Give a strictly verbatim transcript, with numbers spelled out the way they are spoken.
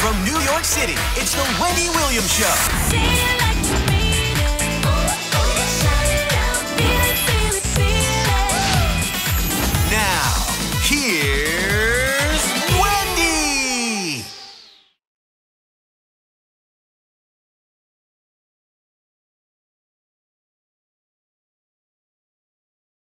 From New York City, it's the Wendy Williams Show.